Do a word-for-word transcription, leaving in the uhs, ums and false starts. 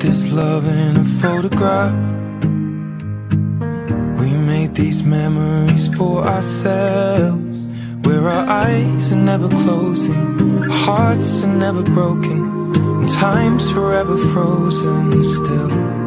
this love in a photograph. We made these memories for ourselves, where our eyes are never closing, hearts are never broken, and time's forever frozen still.